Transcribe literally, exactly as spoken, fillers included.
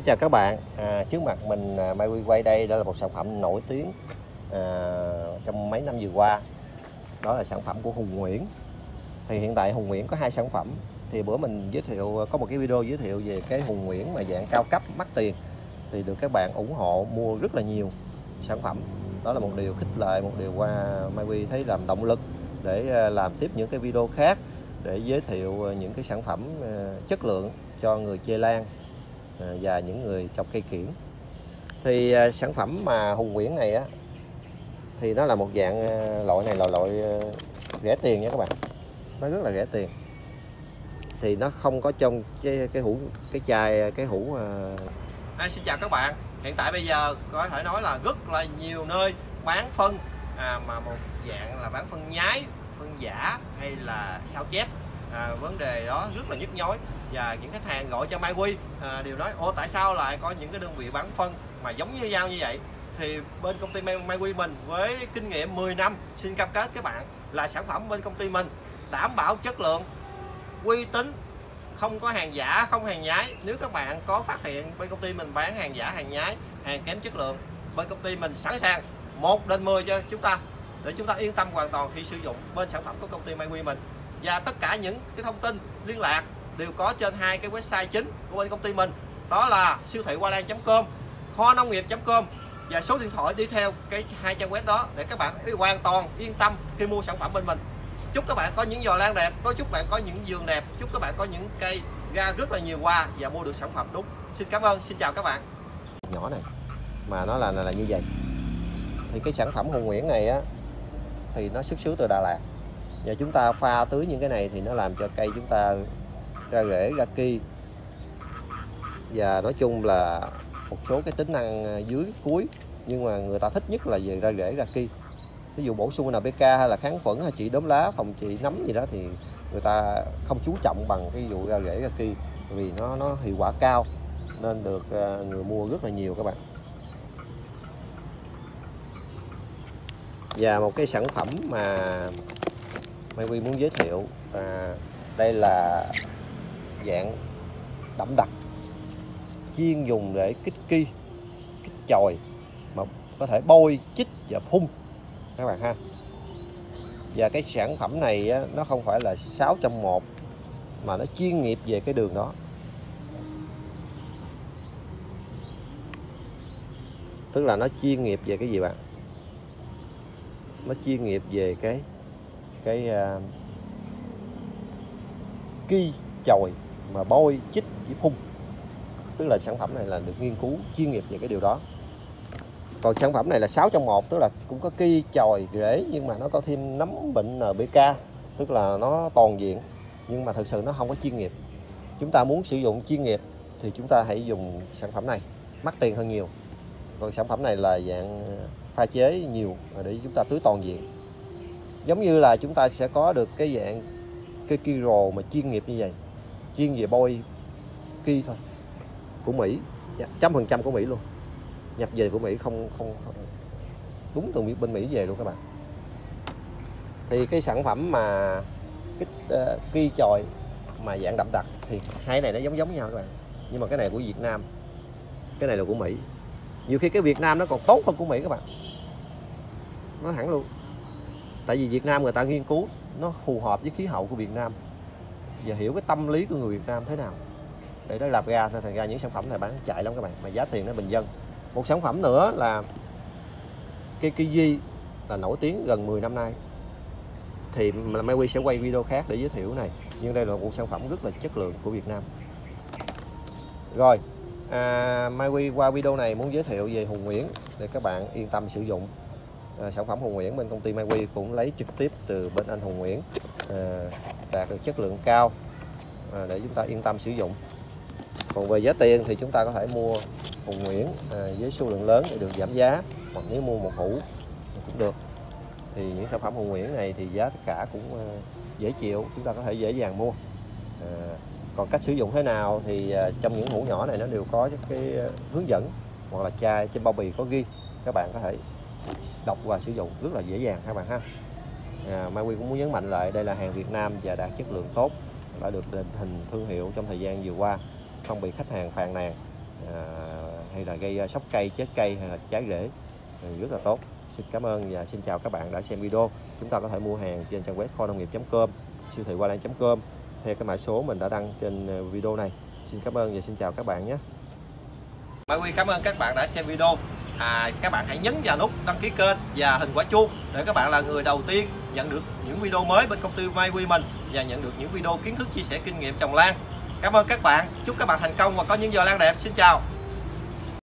chào các bạn. À, trước mặt mình à, Mai Quy quay đây, đó là một sản phẩm nổi tiếng à, trong mấy năm vừa qua. Đó là sản phẩm của Hùng Nguyễn. Thì hiện tại Hùng Nguyễn có hai sản phẩm. Thì bữa mình giới thiệu có một cái video giới thiệu về cái Hùng Nguyễn mà dạng cao cấp mắc tiền, thì được các bạn ủng hộ mua rất là nhiều sản phẩm. Đó là một điều khích lệ, một điều qua Mai Quy thấy làm động lực để làm tiếp những cái video khác, để giới thiệu những cái sản phẩm chất lượng cho người chơi lan và những người trồng cây kiểng. Thì sản phẩm mà Hùng Nguyễn này á, thì nó là một dạng loại này là loại rẻ tiền nha các bạn, nó rất là rẻ tiền. Thì nó không có trong cái cái hũ cái chai cái hũ. À, xin chào các bạn. Hiện tại bây giờ có thể nói là rất là nhiều nơi bán phân à, mà một dạng là bán phân nhái, phân giả hay là sao chép. À, vấn đề đó rất là nhức nhối, và những khách hàng gọi cho Mai Quy à, đều nói: ô, tại sao lại có những cái đơn vị bán phân mà giống như nhau như vậy? Thì bên công ty Mai Quy mình với kinh nghiệm mười năm xin cam kết các bạn là sản phẩm bên công ty mình đảm bảo chất lượng, uy tín, không có hàng giả, không hàng nhái. Nếu các bạn có phát hiện bên công ty mình bán hàng giả, hàng nhái, hàng kém chất lượng, bên công ty mình sẵn sàng một đến mười cho chúng ta, để chúng ta yên tâm hoàn toàn khi sử dụng bên sản phẩm của công ty Mai Quy mình. Và tất cả những cái thông tin liên lạc đều có trên hai cái website chính của bên công ty mình, đó là siêu thị hoa lan chấm com, kho nông nghiệp chấm com, và số điện thoại đi theo cái hai trang web đó, để các bạn hoàn toàn yên tâm khi mua sản phẩm bên mình. Chúc các bạn có những giò lan đẹp, có chúc bạn có những vườn đẹp, chúc các bạn có những cây ra rất là nhiều hoa và mua được sản phẩm đúng. Xin cảm ơn, xin chào các bạn. Nhỏ này mà nó là là, là như vậy. Thì cái sản phẩm Hùng Nguyễn này á, thì nó xuất xứ từ Đà Lạt, và chúng ta pha tưới những cái này thì nó làm cho cây chúng ta ra rễ, ra ki, và nói chung là một số cái tính năng dưới cuối, nhưng mà người ta thích nhất là về ra rễ, ra ki. Ví dụ bổ sung en pê ca hay là kháng khuẩn hay trị đốm lá, phòng trị nấm gì đó thì người ta không chú trọng bằng cái vụ ra rễ, ra ki, vì nó nó hiệu quả cao nên được người mua rất là nhiều các bạn. Và một cái sản phẩm mà Mai Quy muốn giới thiệu, à, đây là dạng đậm đặc, chuyên dùng để kích ki, kích chồi, mà có thể bôi, chích và phun các bạn ha. Và cái sản phẩm này á, nó không phải là sáu trong một, mà nó chuyên nghiệp về cái đường đó. Tức là nó chuyên nghiệp về cái gì bạn? Nó chuyên nghiệp về cái cái uh, ki chồi mà bôi, chích với phun. Tức là sản phẩm này là được nghiên cứu chuyên nghiệp về cái điều đó. Còn sản phẩm này là sáu trong một, tức là cũng có ki, chồi, rễ, nhưng mà nó có thêm nấm bệnh en pê ca, tức là nó toàn diện, nhưng mà thực sự nó không có chuyên nghiệp. Chúng ta muốn sử dụng chuyên nghiệp thì chúng ta hãy dùng sản phẩm này, mắc tiền hơn nhiều. Còn sản phẩm này là dạng pha chế nhiều để chúng ta tưới toàn diện. Giống như là chúng ta sẽ có được cái dạng cây ki rồ mà chuyên nghiệp như vậy, chuyên về bôi ki thôi, của Mỹ, trăm phần trăm của Mỹ luôn, nhập về của Mỹ, không không, không đúng từ bên Mỹ về luôn các bạn. Thì cái sản phẩm mà kích uh, ki chồi mà dạng đậm đặc thì hai này nó giống giống nhau các bạn, nhưng mà cái này của Việt Nam, cái này là của Mỹ. Nhiều khi cái Việt Nam nó còn tốt hơn của Mỹ các bạn, nói thẳng luôn. Tại vì Việt Nam người ta nghiên cứu nó phù hợp với khí hậu của Việt Nam và hiểu cái tâm lý của người Việt Nam thế nào để nó làm ra, thành ra những sản phẩm này bán chạy lắm các bạn, mà giá tiền nó bình dân. Một sản phẩm nữa là cây kiwi là nổi tiếng gần mười năm nay, thì Mai Quy sẽ quay video khác để giới thiệu này, nhưng đây là một sản phẩm rất là chất lượng của Việt Nam. Rồi à, Mai Quy qua video này muốn giới thiệu về Hùng Nguyễn để các bạn yên tâm sử dụng. À, sản phẩm Hùng Nguyễn bên công ty Mai Quy cũng lấy trực tiếp từ bên anh Hùng Nguyễn, à, đạt được chất lượng cao à, để chúng ta yên tâm sử dụng. Còn về giá tiền thì chúng ta có thể mua Hùng Nguyễn à, với số lượng lớn để được giảm giá, hoặc nếu mua một hũ cũng được. Thì những sản phẩm Hùng Nguyễn này thì giá tất cả cũng à, dễ chịu, chúng ta có thể dễ dàng mua. À, còn cách sử dụng thế nào thì à, trong những hũ nhỏ này nó đều có cái hướng dẫn, hoặc là chai trên bao bì có ghi, các bạn có thể đọc và sử dụng rất là dễ dàng các bạn ha. À, Mai Quy cũng muốn nhấn mạnh lại đây là hàng Việt Nam và đạt chất lượng tốt, đã được định hình thương hiệu trong thời gian vừa qua, không bị khách hàng phàn nàn. à, hay là gây sốc cây, chết cây hay là trái rễ rất là tốt. Xin cảm ơn và xin chào các bạn đã xem video. Chúng ta có thể mua hàng trên trang web kho nông nghiệp chấm com, siêu thị Hoa Lan chấm com theo cái mã số mình đã đăng trên video này. Xin cảm ơn và xin chào các bạn nhé. Mai Huy cảm ơn các bạn đã xem video. À, các bạn hãy nhấn vào nút đăng ký kênh và hình quả chuông để các bạn là người đầu tiên nhận được những video mới bên công ty Mai Huy mình và nhận được những video kiến thức chia sẻ kinh nghiệm trồng lan. Cảm ơn các bạn, chúc các bạn thành công và có những giò lan đẹp. Xin chào.